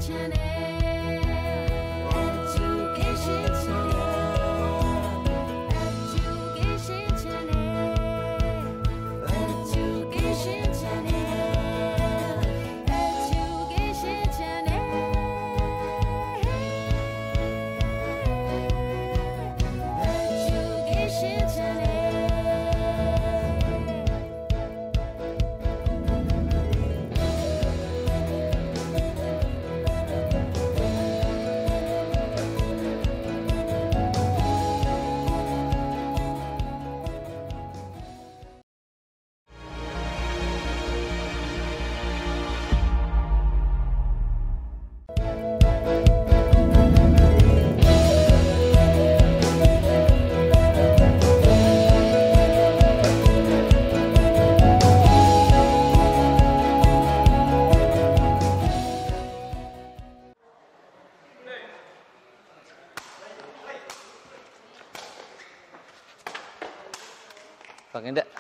Fucking that.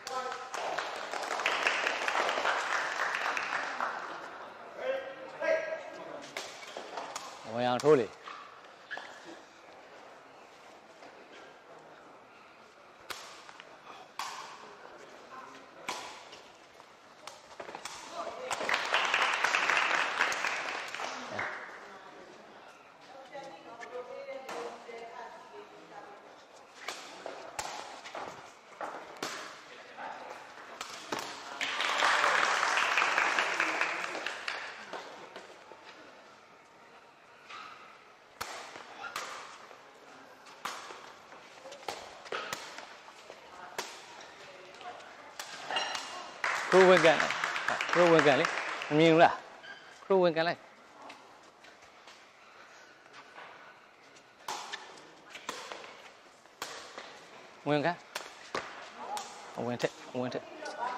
Ôi thôi đi. Kru quên cái này, kru quên cái này, nhìn đúng là, kru quên cái này, quên cái, quên thế.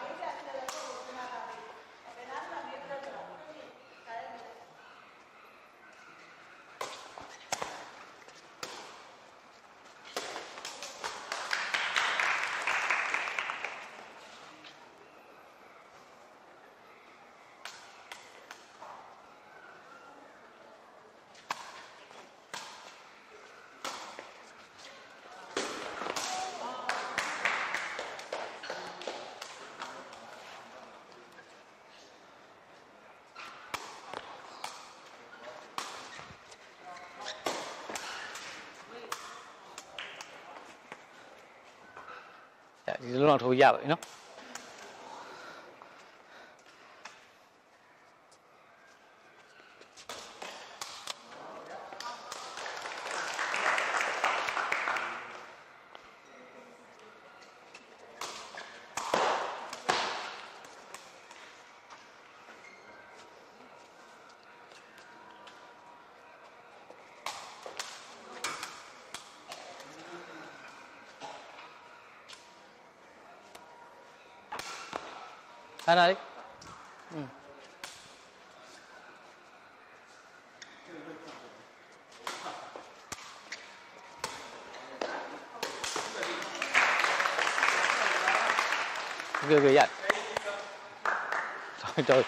Lúc nào thôi ra vậy nó. Ăn đi. Ghê vậy. Trời.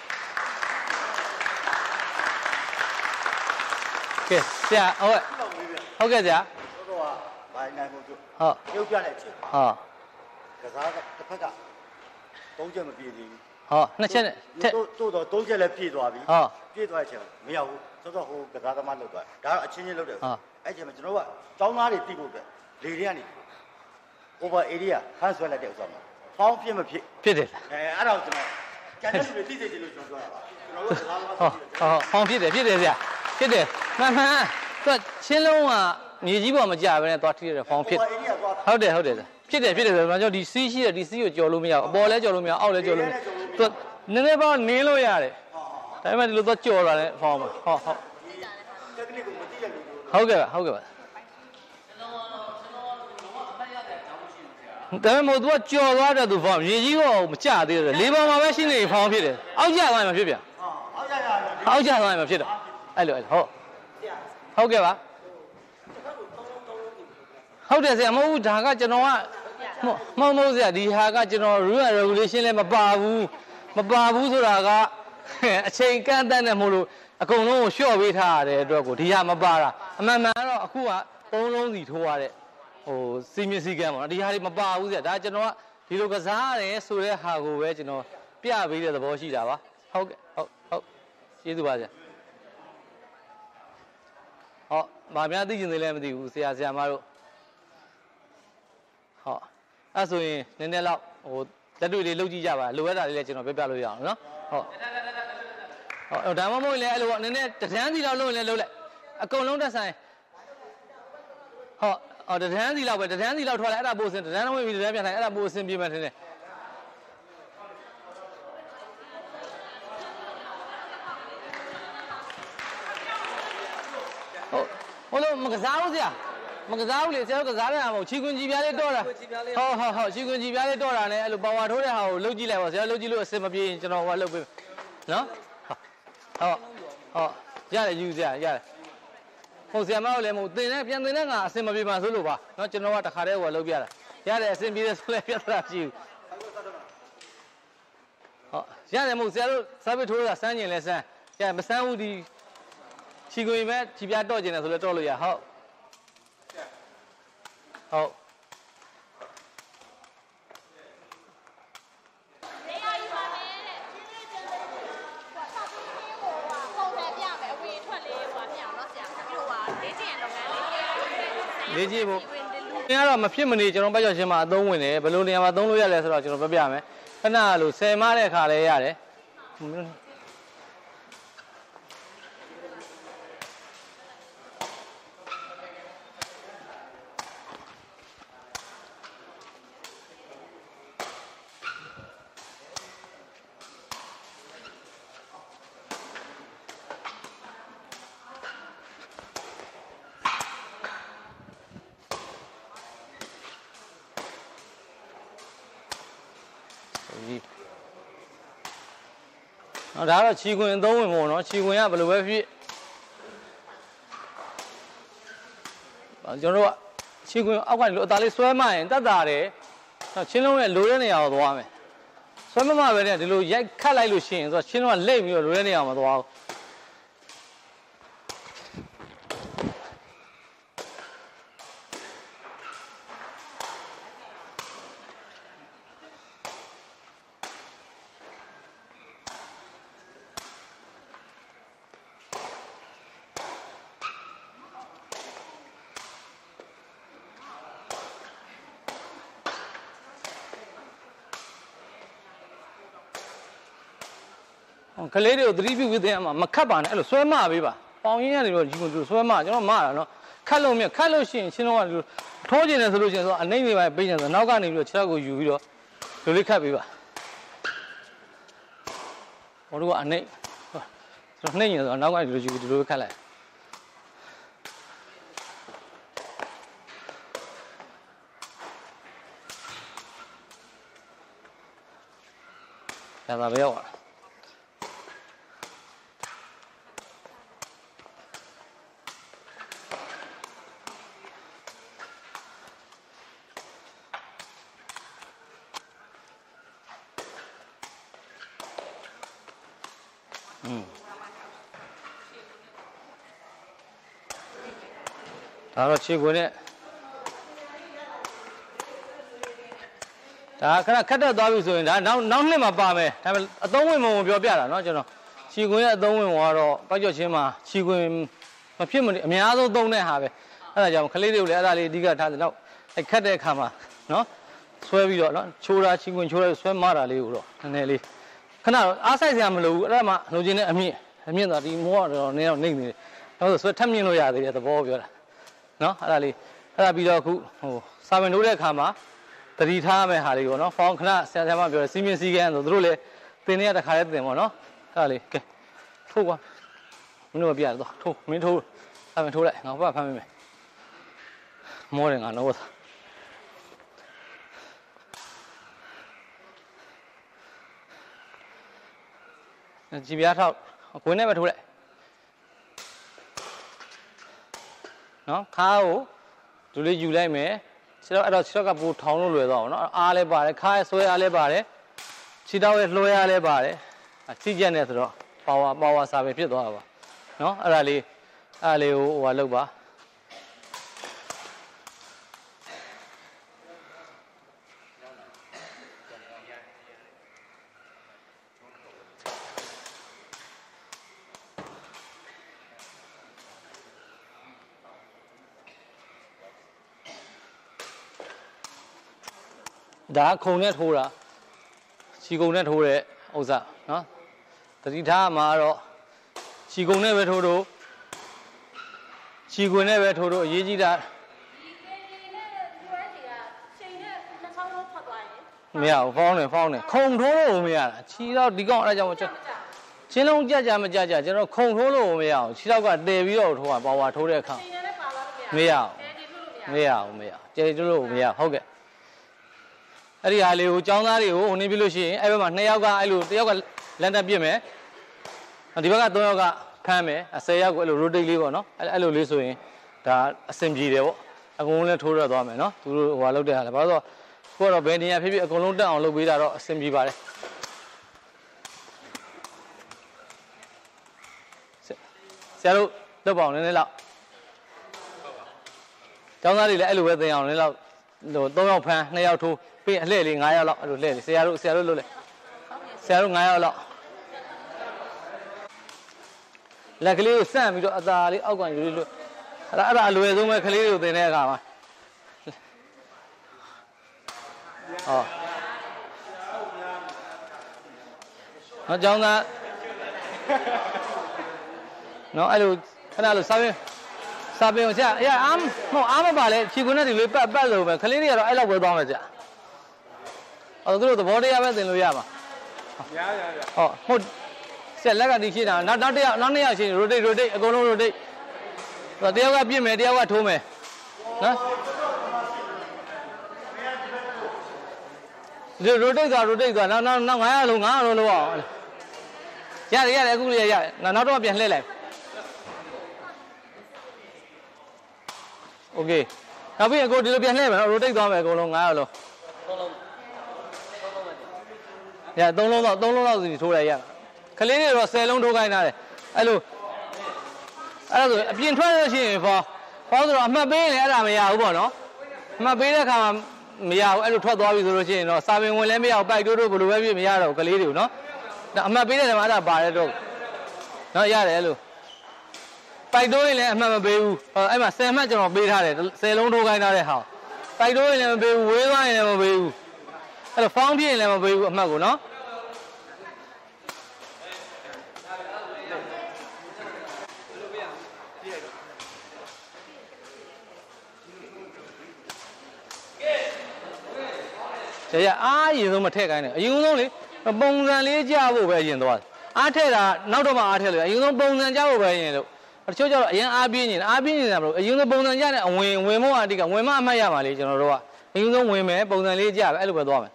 Kìa, dạ, ôi. Ok dạ. vài ngày một chút. Yêu ra lại chứ. Cái giá cái phát cả. Đông chân mà bị gì? 那现在做到东chân来批多少？批多少钱？没有，这个好个啥他妈弄的，然后亲戚弄的。而且嘛，知道吧？到哪里地步的？力量的。我把 area 看出来的什么？方便嘛批？ 批的。 按照什么？简单就是地铁就说了。 方便的，批的是，批的，慢慢，这乾隆啊，你基本上家边多提的方便。好的，好的。ဖြစ်တယ်ဆိုတော့ကျွန်တော်ဒီစီးရှိတဲ့ဒီစီးကိုကြော်လို့မရဘူးအပေါ်လဲကြော်လို့မရအောင်အောက်လဲကြော်လို့မရသူနည်းနည်းပါးနင်းလို့ရတယ်ဒါပေမဲ့ဒီလိုတော့ကြော်လာတယ်ဖောင်းပါဟုတ်ကဲ့ပါဒါပေမဲ့သူကကြော်သွားတယ်သူဖောင်းရေကြီးတော့မကြသေးတယ်လေးပေါ်မှာပဲရှိနေဖောင်းဖြစ်တယ်အောက်ကျသွားရင်မဖြစ်ပြန်အောက်ကျသွားရင်မဖြစ်တော့အဲ့လိုဟုတ်ကဲ့ပါဟုတ်တယ်ဆရာမဟုတ်ဘူးဒါကကျွန်တော်ကမဟုတ်ဆရာဒီဟာကကျွန်တော် rule and regulation လည်းမပါဘူးဆိုတာကအချိန်ကန့်တတ်နေမို့လို့အကုန်လုံးကိုလျှော့ပေးထားရတဲ့အတွက်ကိုဒီဟာမပါတာအမှန်မှန်တော့အခုက3လုံးစီထိုးရတဲ့ဟိုစီမီစီကမ်းပေါ့နော်ဒီဟာတွေမပါဘူးဆရာဒါကျွန်တော်ကဒီလိုကစားရတယ်ဆိုတဲ့ဟာကိုပဲကျွန်တော်ပြပေးတဲ့သဘောရှိတာပါဟုတ်ကဲ့ဟုတ်ကျေးဇူးပါဆရာဟောဗာများသိချင်သေးလဲမသိဘူးဆရာမတို့ဟောအဲ့ဆိုရင်နည်းနည်းလောက်ဟိုလက်တွေ့လေးလုပ်ကြည့်ကြပါလိုအပ်တာလေးလည်းကျွန်တော်ပြလို့ရအောင်နော်ဟုတ်ဒါမှမဟုတ်လည်းအဲ့လိုနည်းနည်းတန်းစီလောက်လုပ်ရင်လည်းလုပ်လိုက်အကုန်လုံးတက်ဆိုင်ဟုတ်တန်းစီလောက်ပဲတန်းစီလောက်ထွက်လိုက်အဲ့ဒါပို့စင်တန်းဝင်ပြီးတန်းပြန်ထိုင်အဲ့ဒါပို့စင်ပြေမှထင်တယ်ဟုတ်လို့မကစားဘူးဆရာမကစားဘူးလေဆရာတို့ကစားတဲ့ဟာမဟုတ်ချီကွန်ကြီးပြားလေးတော့တာဟုတ်ချီကွန်ကြီးပြားလေးတော့တာနဲ့အဲ့လိုပါဝါထိုးတဲ့ဟာကိုလုတ်ကြည့်လိုက်ပါဆရာလုတ်ကြည့်လို့အစင်မပြေရင်ကျွန်တော်ဟိုလုတ်ပေးနော်ဟုတ်ရတယ်ယူဆရာရတယ်ဟုတ်ဆရာမတို့လည်းမဟုတ်တင်တဲ့ပြန်တင်တဲ့ငါအစင်မပြေပါဆိုလို့ပါနော်ကျွန်တော်ကတခါတည်းဟိုလုတ်ပြတာရတယ်အစင်ပြေတယ်ဆိုလည်းပြဿနာရှိဘူးဟုတ်ရတယ်မဟုတ်ဆရာတို့စာပေထိုးတာစမ်းကျင်လဲစမ်းရမစမ်းဘူးဒီချီကွန်ပဲချီပြားတော့ကျင်တယ်ဆိုလည်းတော့လို့ရဟုတ်လေ့ကြည့်ဖို့အင်းကတော့မဖြစ်မနေကျွန်တော်ပတ်ကျော်ချင်းမှာအသုံးဝင်တယ်ဘယ်လိုနေရာမှာသုံးလို့ရလဲဆိုတော့ကျွန်တော်ပြပြမယ်ခဏလို့10မတဲ့အခါလဲရတယ်ဒါတော့ချီကွင်အသုံးဝင်ပေါ့နော်ချီကွင်ကဘယ်လိုပဲဖြစ်ကျွန်တော်တို့ကချီကွင်အောက်ကနေလို့အသားလေးဆွဲမရင်တက်တာတယ်ချင်းလုံးရဲ့လိုတဲ့နေရာကိုသွားမယ်ဆွဲမမပဲနဲ့ဒီလိုရိုက်ခတ်လိုက်လို့ရှိရင်ဆိုတော့ချင်းလုံးကလိမ့်ပြီးတော့လိုတဲ့နေရာမှာသွားအောင်ကလေးတွေကိုသတိပြုပြီးသင်ရမှာမခတ်ပါနဲ့အဲ့လိုဆွဲမပေးပါပေါင်ရင်းကနေတော့ဒီကိုဆွဲမကျွန်တော်မတာနော်ခတ်လို့မြခတ်လို့ရှိရင်ချင်းတော့ကထိုးကျင်တယ်ဆိုလို့ရှိရင်ဆိုအနှိမ့်နေပါပေးကျင်ဆိုနောက်ကနေပြီးတော့ခြေထောက်ကိုယူပြီးတော့လိုလေးခတ်ပေးပါဘောတို့ကအနှိမ့်ဆိုတော့နှိမ့်ရင်ဆိုတော့နောက်ကနေဒီလိုယူဒီလိုခတ်လိုက်ဒါပဲရောက်ပါဒါတော့ခြေခွင်နဲ့ဒါခဏခက်တက်သွားပြီဆိုရင်ဒါနောက်နှစ်မှာပါမယ်ဒါပေမဲ့အသုံးဝင်မပြောပြတာเนาะကျွန်တော်ခြေခွင်ရဲ့အသုံးဝင်ကတော့ပောက်ကျော်ချင်းမှာခြေခွင်မဖြစ်မနေအများဆုံးသုံးတဲ့ဟာပဲအဲ့ဒါကြောင့်ကလေးတွေကိုလည်းအဲ့ဒါလေးအဓိကထားတယ်တော့အဲ့ခက်တဲ့အခါမှာเนาะဆွဲပြီးတော့เนาะချိုးတာခြေခွင်ချိုးတာဆွဲမတာလေးကိုတော့နည်းနည်းလေးခဏတော့အားဆိုင်စရာမလိုဘူးအဲ့ဒါမှလိုချင်တဲ့အမြင့်တော့ဒီမိုးကတော့နည်းတော့နှိမ့်နေတယ်တော့ဆွဲထပ်မြင့်လို့ရသေးတယ်သဘောပြောတာနော်အဲ့ဒါပြီးတော့အခုဟိုစာဝင်ထိုးတဲ့အခါမှာတတိထားမဲ့ဟာလေးပေါ့နော်ဖောင်းခဏဆရာမပြောတယ်စီမင်းစည်းကမ်းဆိုသူတို့လည်းသင်နေရတခါလေးသင်ပေါ့နော်အဲ့ဒါလေးကဲထိုးကွာမင်းတို့ပြရတော့ထိုးမင်းထိုးစာဝင်ထိုးလိုက်ငါဘာဖမ်းမိမယ်မောတယ်ငါတော့ကြည်ပြားထောက်ခွင်းနဲ့ပဲထိုးလိုက်နော်ခါကိုဒီလေးယူလိုက်မယ်ခြေတော့အဲ့တော့ခြေတော့ကပိုထောင်းလို့လွယ်သွားအောင်နော်အားလဲပါတယ်ခါရဲ့ဆွဲအားလဲပါတယ်ခြေတော့ရဲ့လွှဲအားလဲပါတယ်စီကျက်နေဆိုတော့ပါဝါစာပဲဖြစ်သွားတာပါနော်အဲ့ဒါလေးကိုဟိုဟာလုပ်ပါဒါခုံနဲ့ထိုးတာခြေကုံနဲ့ထိုးတဲ့ဥစ္စာနော်တတိထားမှာတော့ခြေကုံနဲ့ပဲထိုးတော့ခြေကုံနဲ့ပဲထိုးတော့အရေးကြီးတာမရဘူးဖောင်းနေခုံထိုးလို့မရတာခြေတော့ဒီကောင်အဲ့ဒါကြောင့်ချင်းလုံးကြကြမကြကြကျွန်တော်ခုံထိုးလို့မရအောင်ခြေတော့ကတည်ပြီးတော့ထိုးတာပါဝါထိုးတဲ့အခါမရဘူးကျေကျလို့မရဟုတ်ကဲ့အဲ့ဒီဟာလေးကိုចောင်းသားတွေကိုဟိုနေပြလို့ရှိရင်အဲ့ဘက်မှာ2ယောက်ကအဲ့လို1ယောက်ကလန်တက်ပြစ်မယ်ဒီဘက်က3ယောက်ကဖမ်းမယ်10ယောက်ကိုအဲ့လို rotate လေးပေါ့နော်အဲ့လိုလေးဆိုရင်ဒါအဆင်ပြေတယ်ပေါ့အကုန်လုံးလည်းထိုးရသွားမယ်နော်သူတို့ဟိုဟာလောက်တဲ့ဟာလည်းဘာလို့ဆိုတော့ကိုကတော့ဘယ်နေရာဖြစ်ဖြစ်အကုန်လုံးတက်အောင်လုပ်ပေးတာတော့အဆင်ပြေပါတယ်ဆရာတို့လုပ်ပါအောင်နည်းနည်းလောက်ចောင်းသားတွေလည်းအဲ့လိုပဲသင်အောင်နည်းလောက်ဟို3ယောက်ဖမ်း2ယောက်ထိုးပြီးအလှည့်လေး9ယောက်လောက်အဲ့လိုလှည့်လေးဆရာတို့လုပ်လိုက်ဆရာတို့9ယောက်လောက်လက်ကလေးကိုစမ်းပြီးတော့အသာလေးအောက်ကန်ယူလို့အဲ့ဒါအလွယ်ဆုံးပဲကလေးတွေကိုသင်တဲ့အခါမှာဟောနော်ကျောင်းသားနော်အဲ့လိုခဏလိုစာပင်ကိုဆရာအဲ့အားမပါလေခြေကုန်းနဲ့ဒီလိုပတ်လို့ပဲကလေးတွေကတော့အဲ့လောက်ပဲသွားမယ်ဆရာအဲ့သူတို့သဘောတရားပဲသင်လို့ရပါရဟောဟုတ်ဆက်လက်ကဒီရှိတာနောက်တစ်ယောက်နောက်2ယောက်ရှိရင် rotate အကုန်လုံး rotate တယောက်ကပြစ်မယ်တယောက်ကထိုးမယ်နော်ဒီ rotate သွားနောက်900လုံးလို့အောင်ရတယ်အခုလေးရတယ်နောက်တော့ပြန်လှည့်လိုက်โอเคနောက်ပြီးအကိုဒီလိုပြန်လှည့်မယ်နော် rotate သွားမယ်အကုန်လုံး900လုံးရ3လုံးတော့စီထိုးလိုက်ရကလေးတွေတော့10လုံးထိုးခိုင်းထားတယ်အဲ့လိုဆိုအပြင်ထွက်လို့ရှိရင်ဖောဆိုတော့အမှတ်ပေးရင်လည်းအဲ့ဒါမရဘူးပေါ့နော်အမှတ်ပေးတဲ့ခါမှာမရဘူးအဲ့လိုထွက်သွားပြီဆိုလို့ရှိရင်တော့စာပင်ဝင်လည်းမရဘူးပိုက်တိုးဘယ်လိုပဲဖြစ်မရတော့ကလေးတွေကိုနော်ဒါအမှတ်ပေးတဲ့ခါမှာအဲ့ဒါပါတယ်တော့နော်ရတယ်အဲ့လိုပိုက်တိုးရင်လည်းအမှတ်မပေးဘူးအဲ့မှာ10မှတ်ကျွန်တော်ပေးထားတယ်10လုံးထိုးခိုင်းထားတဲ့ဟာပိုက်တိုးရင်လည်းမပေးဘူးဝေးသွားရင်လည်းမပေးဘူးအဲ့တော့ဖောင်းပြရင်လည်းမပေးဘူးအမှတ်ကိုနော်ရအားရင်ဆုံးမထည့်ခိုင်းနဲ့အရင်ဆုံးလေပုံစံလေးကြဖို့ပဲအရင်သွားအားထည့်တာနောက်တော့မှအားထည့်လို့အရင်ဆုံးပုံစံကြဖို့ပဲအရင်လို့တချို့ကျတော့အရင်အားပြင်းနေတာမလို့အရင်ဆုံးပုံစံကြတဲ့အဝင်မို့အတိကဝင်မအမှတ်ရမှာလေကျွန်တော်တို့ကအရင်ဆုံးဝင်မယ်ပုံစံလေးကြပဲအဲ့လိုပဲသွားမယ်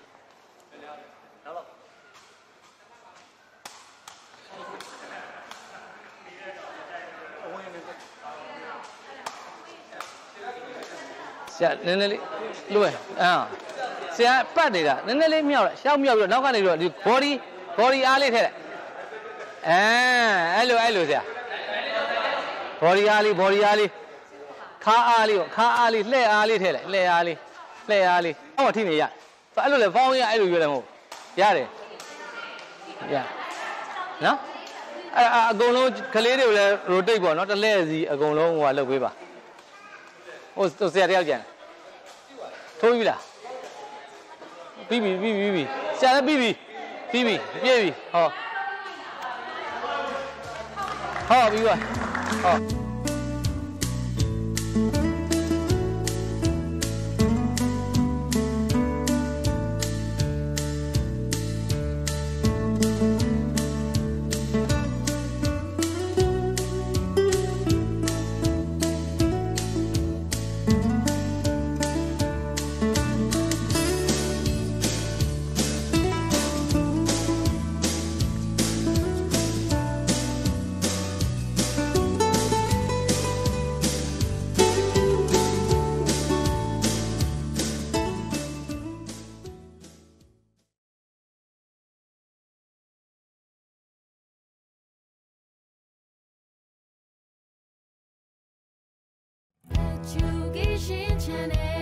ဆရာနည်းနည်းလေးလွယ်ဆရာပတ်နေတာနည်းနည်းလေးမြောက်လိုက်ရှောက်မြောက်ပြီးတော့နောက်ကနေတော့ဒီ body အားလေးထည့်လိုက်အဲ့လိုဆရာ body အားလေးခါအားလေးလှည့်အားလေးထည့်လိုက်လှည့်အားလေးဟောထိနေရအဲ့လိုလေဖောင်းရအဲ့လိုရွေးတယ်မဟုတ်ရတယ်ရနော်အကုန်လုံးကလေးတွေကိုလည်း rotate ပေါ့နော်တစ်လှည့်စီအကုန်လုံးဟိုဟာလုပ်ပေးပါဟိုဆရာတယောက်ကြံထိုးပြီလားပြီးပြီဆရာလည်းပြီးပြီပြည့်ပြီဟောပြီးပါဟော就给心牵的。